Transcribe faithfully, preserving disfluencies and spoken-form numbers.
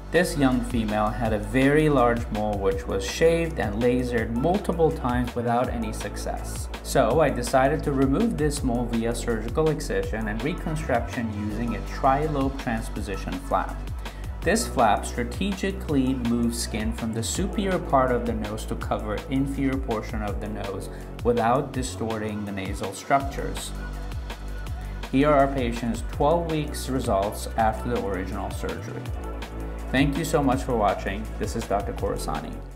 This young female had a very large mole which was shaved and lasered multiple times without any success. So I decided to remove this mole via surgical excision and reconstruction using a tri-lobe transposition flap. This flap strategically moves skin from the superior part of the nose to cover inferior portion of the nose without distorting the nasal structures. Here are our patient's twelve weeks results after the original surgery. Thank you so much for watching. This is Doctor Khorasani.